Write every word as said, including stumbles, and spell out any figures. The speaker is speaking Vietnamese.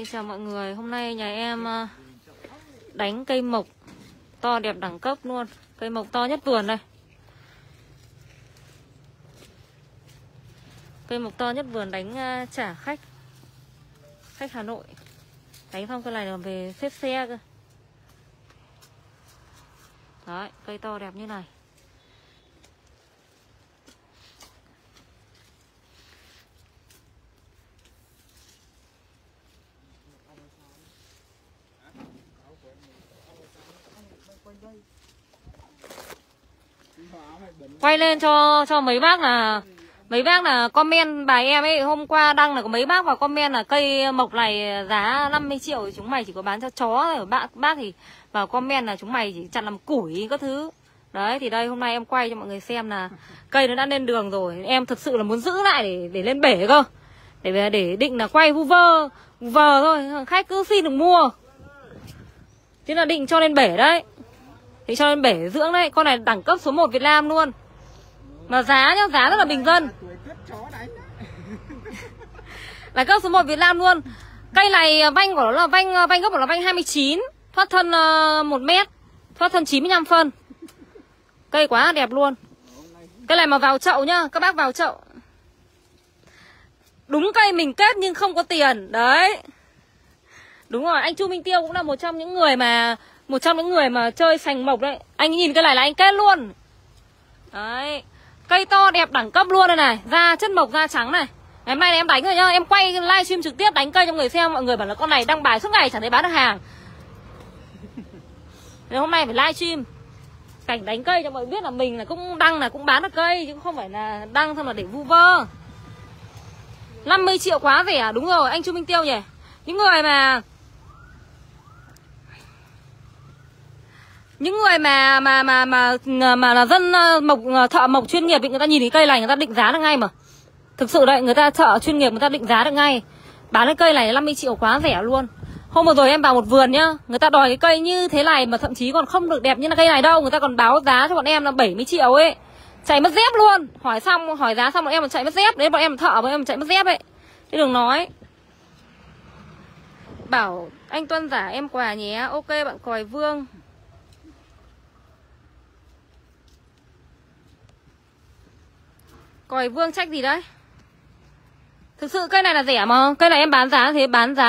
Xin chào mọi người, hôm nay nhà em đánh cây mộc to đẹp đẳng cấp luôn. Cây mộc to nhất vườn đây. Cây mộc to nhất vườn đánh trả khách Khách Hà Nội. Đánh xong cái này là về xếp xe cơ. Đấy, cây to đẹp như này. Quay lên cho cho mấy bác là mấy bác là comment bài em ấy, hôm qua đăng là có mấy bác vào comment là cây mộc này giá năm mươi triệu thì chúng mày chỉ có bán cho chó rồi. Bác bác thì vào comment là chúng mày chỉ chặt làm củi các thứ. Đấy thì đây hôm nay em quay cho mọi người xem là cây nó đã lên đường rồi. Em thực sự là muốn giữ lại để để lên bể cơ. Để để định là quay vu vơ vu vơ thôi, khách cứ xin được mua. Thế là định cho lên bể đấy. Thì cho lên bể dưỡng đấy. Con này đẳng cấp số một Việt Nam luôn. Mà giá nhá, giá rất là bình dân. Là cấp số một Việt Nam luôn. Cây này vanh của nó là vanh vanh gốc của nó vanh hai mươi chín, thoát thân uh, một mét, thoát thân chín mươi lăm phân. Cây quá đẹp luôn. Cây này mà vào chậu nhá, các bác vào chậu. Đúng cây mình kết nhưng không có tiền. Đấy. Đúng rồi, anh Chu Minh Tiêu cũng là một trong những người mà Một trong những người mà chơi sành mộc đấy. Anh nhìn cái này là anh kết luôn. Đấy. Cây to đẹp đẳng cấp luôn đây này. Da chất mộc, da trắng này. Ngày hôm nay em đánh rồi nhá. Em quay livestream trực tiếp đánh cây cho người xem. Mọi người bảo là con này đăng bài suốt ngày chẳng thấy bán được hàng. Nên hôm nay phải livestream cảnh đánh cây cho mọi người biết là mình là cũng đăng là cũng bán được cây, chứ không phải là đăng xong là để vu vơ. Năm mươi triệu quá rẻ. Đúng rồi anh Chu Minh Tiêu nhỉ. Những người mà Những người mà mà mà mà mà là dân mộc thợ mộc chuyên nghiệp thì người ta nhìn thấy cây này người ta định giá được ngay mà. Thực sự đấy, người ta thợ chuyên nghiệp người ta định giá được ngay. Bán cái cây này năm mươi triệu quá rẻ luôn. Hôm vừa rồi em vào một vườn nhá, người ta đòi cái cây như thế này mà thậm chí còn không được đẹp như là cây này đâu, người ta còn báo giá cho bọn em là bảy mươi triệu ấy. Chạy mất dép luôn. Hỏi xong hỏi giá xong bọn em còn chạy mất dép. Đấy bọn em thợ bọn em chạy mất dép ấy. Thế đừng nói. Bảo anh Tuân giả em quà nhé. Ok bạn Còi Vương. Còi Vương trách gì đấy. Thực sự cây này là rẻ mà. Cây này em bán giá thế, bán giá